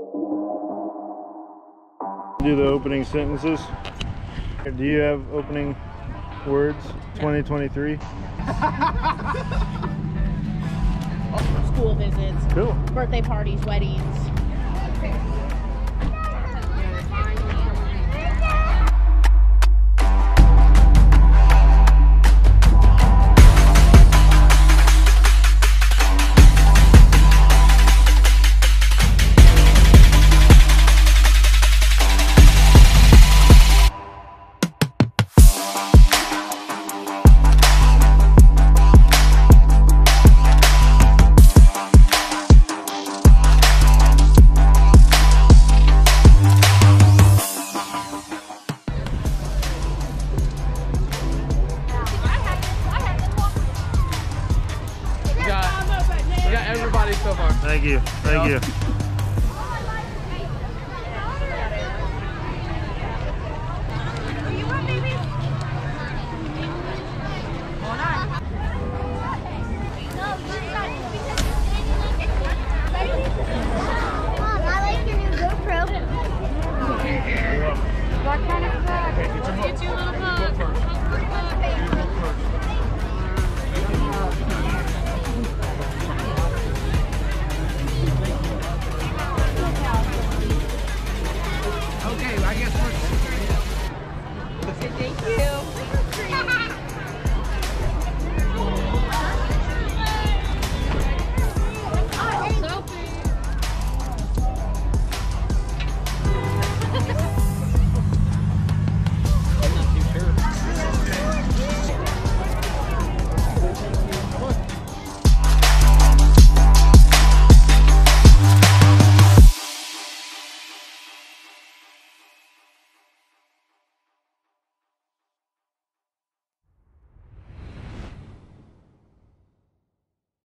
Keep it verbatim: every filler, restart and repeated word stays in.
Do the opening sentences. Do you have opening words? twenty twenty-three. School visits. Cool. Birthday parties, weddings. Everybody so far. Thank you. Thank you.